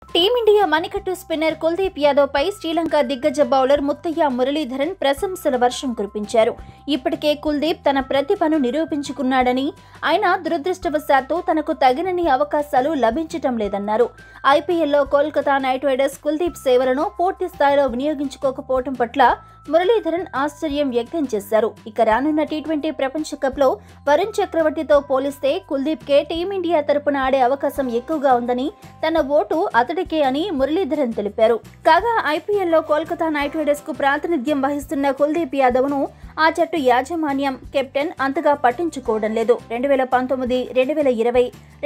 Team India మణికట్టు spinner Kuldeep Yadav పై శ్రీలంక దిగ్గజ బౌలర్ ముత్తయ్య మురళీధరన్ ప్రశంసల వర్షం కురిపించారు. ఇప్పటికే కుల్దీప్ తన ప్రతిభను నిరూపించుకున్నాడని, అయినా దురదృష్టవశాత్తు తనకు తగినన్ని అవకాశాలు లభించటం లేదన్నారు. ఐపీఎల్లో కోల్కతా నైట్ రైడర్స్ కుల్దీప్ సేవలను పూర్తి స్థాయిలో వినియోగించుకోకపోవడం పట్ల మురళీధరన్ ఆశ్చర్యం వ్యక్తం చేశారు. ఇక రానున్న టీ20 ప్రపంచ కప్ లో వరుణ్ చక్రవర్తితో పోలిస్తే కుల్దీప్ కే టీమిండియా తరపున ఆడే అవకాశం ఎక్కువగా ఉందని, తన ఓటు అతడికే అని మురళీధరన్ తెలిపారు. కాగా ఐపీఎల్లో కోల్కతా నైట్ రైడర్స్ కు ప్రాతినిధ్యం వహిస్తున్న కుల్దీప్ యాదవ్ ను ఆ జట్టు యాజమాన్యం, కెప్టెన్ అంతగా పట్టించుకోవడం లేదు. 2019, 2020,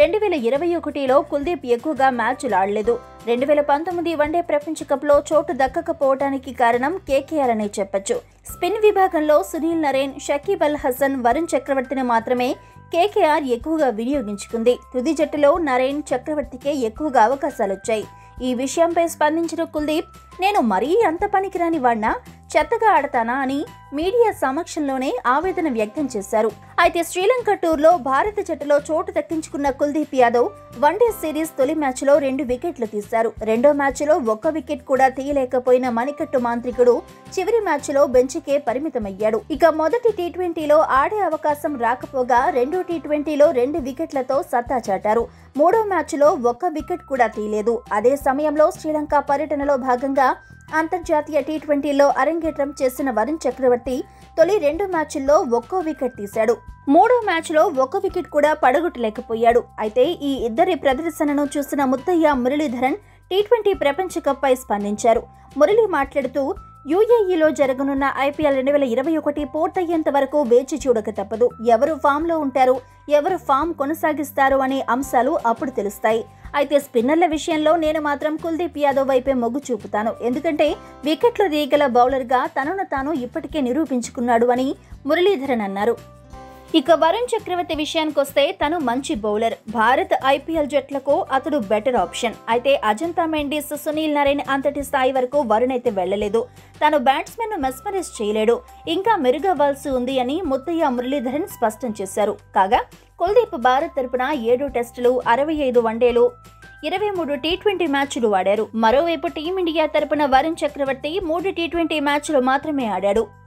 2021లో కుల్దీప్ ఎక్కువగా మ్యాచ్లు ఆడలేదు. 2019 వన్డే ప్రపంచ కప్ లో చోటు దక్కకపోవడానికి కారణం కేకేఆర్ అనే చెప్పొచ్చు. స్పిన్ విభాగంలో సునీల్ నరేన్, షకీబ్ అల్ హసన్, వరుణ్ చక్రవర్తిని మాత్రమే కేకేఆర్ ఎక్కువగా వినియోగించుకుంది. తుది జట్టులో నరేన్, చక్రవర్తికే ఎక్కువగా అవకాశాలొచ్చాయి. ఈ విషయంపై స్పందించిన కుల్దీప్, నేను మరీ అంత పనికిరాని వాడినా, చెత్తగా ఆడతానా అని మీడియా సమక్షంలోనే ఆవేదన వ్యక్తం చేశారు. అయితే శ్రీలంక టూర్లో భారత జట్టులో చోటు దక్కించుకున్న కుల్దీప్ యాదవ్ వన్డే సిరీస్ తొలి మ్యాచ్లో 2 వికెట్లు తీశారు. రెండో మ్యాచ్లో 1 వికెట్ కూడా తీయలేకపోయిన మణికట్టు మాంత్రికుడు చివరి మ్యాచ్లో బెంచ్కే పరిమితమయ్యాడు. ఇక మొదటి టీ20లో ఆడే అవకాశం రాకపోగా రెండో టీ20లో 2 వికెట్లతో సత్తా చాటారు. మూడో మ్యాచ్లో 1 వికెట్ కూడా తీయలేదు. అదే సమయంలో శ్రీలంక పర్యటనలో భాగంగా అంతర్జాతీయ టీ20లో అరంగేట్రం చేసిన వరుణ్ చక్రవర్తి తొలి 2 మ్యాచ్ల్లో 1 వికెట్ తీశాడు. మూడో మ్యాచ్లో 1 వికెట్ కూడా పడగొట్టలేకపోయాడు. అయితే ఈ ఇద్దరి ప్రదర్శనను చూసిన ముత్తయ్య మురళీధరన్ టీ20 ప్రపంచ కప్ పై స్పందించారు. మురళి మాట్లాడుతూ, యూఏఈలో జరగనున్న ఐపీఎల్ 2021 పూర్తయ్యేంత వరకు వేచి చూడక తప్పదు. ఎవరు ఫామ్లో ఉంటారు, ఎవరు ఫామ్ కొనసాగిస్తారు అనే అంశాలు అప్పుడు తెలుస్తాయి. అయితే స్పిన్నర్ల విషయంలో నేను మాత్రం కుల్దీప్ యాదవ్ వైపే మొగ్గు చూపుతాను. ఎందుకంటే వికెట్లు తీయగల బౌలర్గా తనను తాను ఇప్పటికే నిరూపించుకున్నాడు అని మురళీధరన్ అన్నారు. ఇక వరుణ్ చక్రవర్తి విషయానికొస్తే తను మంచి బౌలర్. భారత్ ఐపీఎల్ జట్లకు అతడు బెటర్ ఆప్షన్. అయితే అజంతా మెండిస్, సునీల్ నరేన్ అంతటి స్థాయి వరకు వరుణ్ అయితే వెళ్లలేదు. తను బ్యాట్స్మెన్ ను మెస్మరైజ్ చేయలేడు, ఇంకా మెరుగవ్వాల్సి ఉంది అని ముత్తయ్య మురళీధరన్ స్పష్టం చేశారు. కాగా కుల్దీప్ భారత్ తరపున 7 టెస్టులు, 65 వన్డేలు, 23 టీ20 మ్యాచ్లు ఆడారు. మరోవైపు టీమిండియా తరపున వరుణ్ చక్రవర్తి 3 టీ20 మ్యాచ్లు మాత్రమే ఆడాడు.